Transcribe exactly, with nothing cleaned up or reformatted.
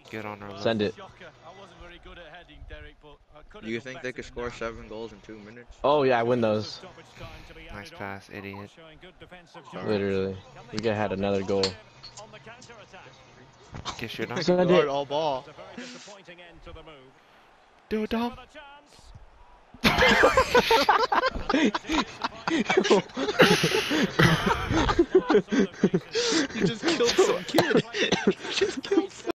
Get on our Send it. Do you think they could score seven goals in two minutes? Oh yeah, I win those. Nice pass, idiot. Literally. We could have had another goal. Guess you're not. Send Guard it. all ball. Do it, Dom. You just killed some kid.